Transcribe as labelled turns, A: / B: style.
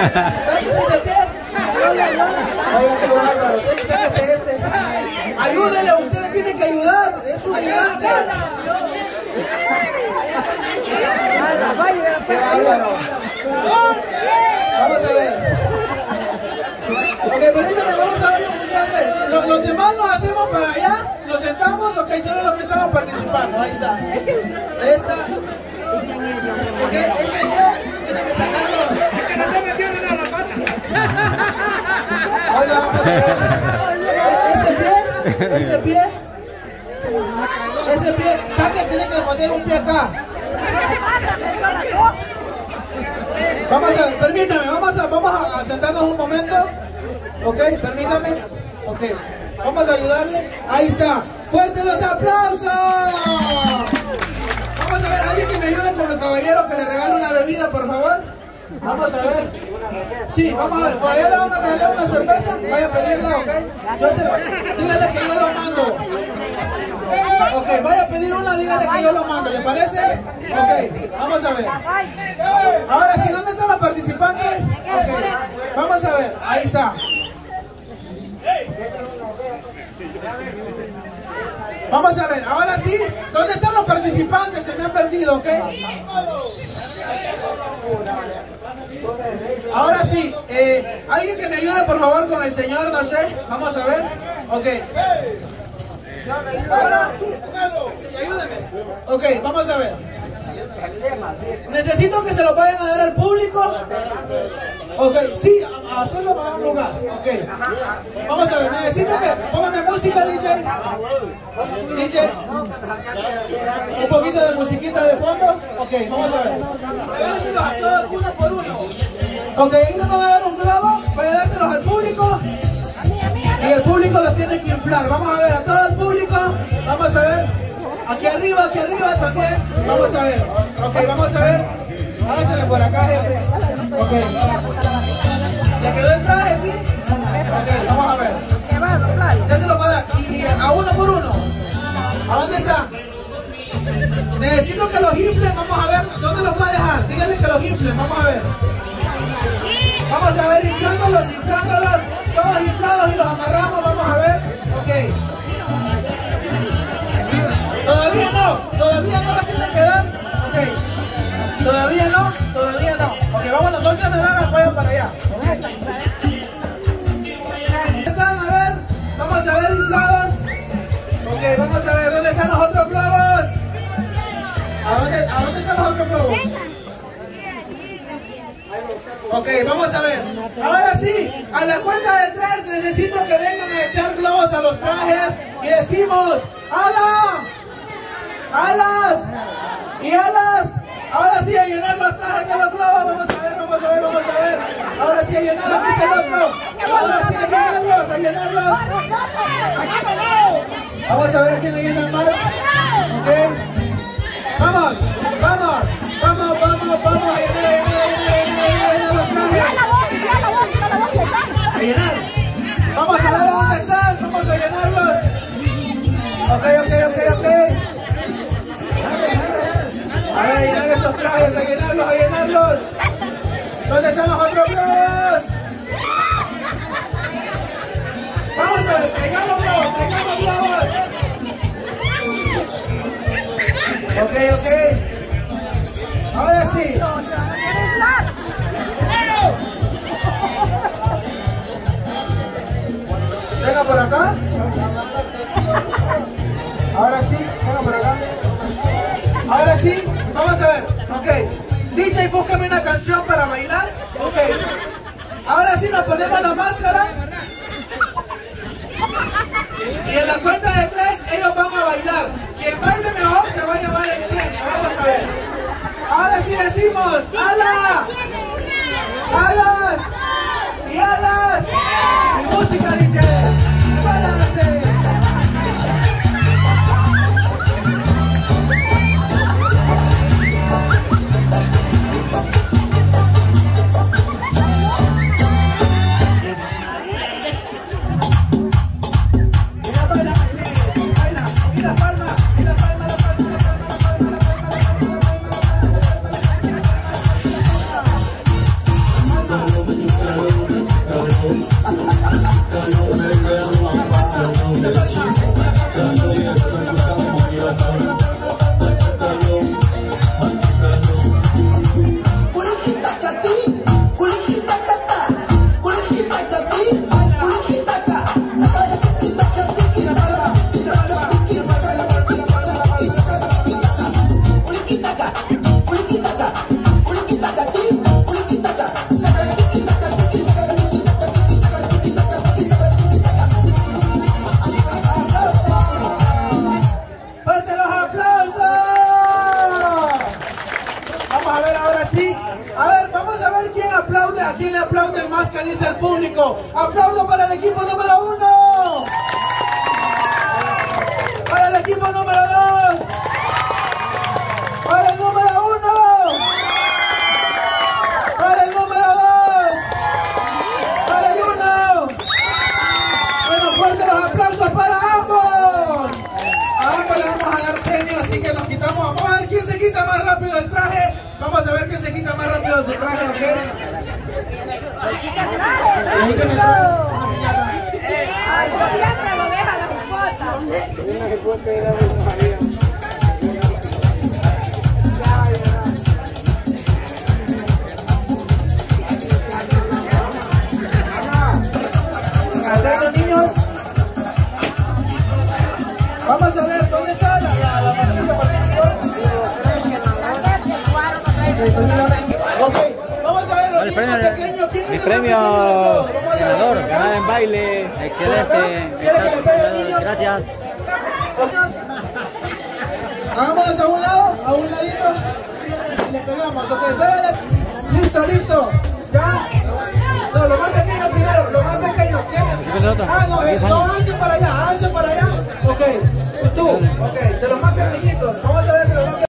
A: Sáquese ese pie. Oiga, qué bárbaro. Sáquese este. Ayúdenle, ustedes tienen que ayudar. Es su ayudante. Qué bárbaro. Vamos a ver. Ok, permítame, vamos a darle un chance. Los demás nos hacemos para allá, nos sentamos, ok, solo los que estamos participando. Ahí está. Esa. Ese tiene que sacarlo. Es que no te metieron en la pata. Oiga, vamos a ver. Ese pie, saque, tiene que poner un pie acá. Vamos a ver, permítame, vamos a sentarnos un momento. Ok, permítame. Ok, vamos a ayudarle. Ahí está. ¡Fuerte los aplausos! Vamos a ver, alguien que me ayude con el caballero que le regale una bebida, por favor. Vamos a ver. Sí, vamos a ver. Por allá le van a regalar una cerveza. Vaya a pedirla, ok. Díganle que yo lo mando. Ok, vaya a pedir una, díganle que yo lo mando. ¿Le parece? Ok, vamos a ver. Ahora sí, ¿dónde están los participantes? Ok, vamos a ver. Ahí está. Vamos a ver, ahora sí, ¿dónde están los participantes? Se me han perdido, ¿ok? Ahora sí, alguien que me ayude por favor con el señor, no sé, vamos a ver, ok. Ahora, sí, ayúdeme. Ok, vamos a ver. Necesito que se lo vayan a dar al público. Ok, sí, hacerlo para un lugar. Ok, vamos a ver, necesito que póngame música, DJ. DJ, un poquito de musiquita de fondo. Ok, vamos a ver. Regálenselo a todos uno por uno. Ok, ahí nos van a dar un globo para dárselos al público. Y el público los tiene que inflar. Vamos a ver a todo el público. Vamos a ver. Aquí arriba también. Vamos a ver. Ok, vamos a ver. Hágasele por acá, jefe. Ok. ¿Le quedó el traje, sí? Ok, vamos a ver. Ya se lo va a dar. Y a uno por uno. ¿A dónde están? Necesito que los inflen. Vamos a ver. ¿Dónde los va a dejar? Díganle que los inflen. Vamos a ver. Vamos a ver, inflándolos. Todos inflados y los amarramos. Vamos a ver. Ok. Todavía no las tienen que dar. Ok. Todavía no. Ok, vámonos, no se me van a apoyar para allá. Okay. ¿Están? A ver, vamos a ver inflados. Ok, vamos a ver, ¿dónde están los otros globos? ¿A dónde están los otros globos? Ok, vamos a ver. Ahora sí, a la cuenta de 3 necesito que vengan a echar globos a los trajes y decimos ¡ala! ¡Alas! ¡Y alas! Ahora sí, a llenar los trajes de los globos. Vamos a ver. Ahora sí, a llenarlos, dice el otro. Ahora sí, a llenarlos. Vamos a ver a quién le llenan más. Ok. Vamos. A llenar los trajes. A llenar. Vamos a ver a dónde están. Vamos a llenarlos. Ok. A llenar esos trajes, a llenarlos. ¿Dónde están los otros globos? Vamos a ver, traigamos globos. Ok. Ahora sí. Venga por acá. Ahora sí, venga por acá. Ahora sí, vamos a ver. Ok. DJ, búscame una canción para bailar. Ok. Ahora sí nos ponemos la máscara. Y en la cuenta de 3 ellos van a bailar. Quien baile mejor se va a llevar el premio. Vamos a ver. Ahora sí decimos ¡ala! ¡Alas! ¡Y alas! ¡Y música, DJ! ¡Balance! A ver, vamos a ver quién aplaude, a quién le aplaude más que dice el público. ¡Aplaudo para el equipo número 1! ¡Para el equipo número 2! ¡Para el número 1! ¡Para el número 2! ¡Para el 1! Bueno, fuerte los aplausos para ambos. A ambos le vamos a dar premio, así que nos quitamos. Vamos a ver quién se quita más rápido el traje. Vamos a ver quién se quita más rápido ese traje, ¿ok? Atentos, niños. Vamos a ver dónde está la partida. Ok, vamos a ver los niños pequeños. ¿Quién es el
B: premio ganador, ganada en baile, excelente. Gracias.
A: Hagámonos a un lado, a un ladito. Y le pegamos, ok, pégale. Listo, listo. Ya. No, lo más pequeño primero, lo más pequeño. ¿Quién? Ah, no, no, háganse para allá, háganse para allá. Ok, tú, ok, te lo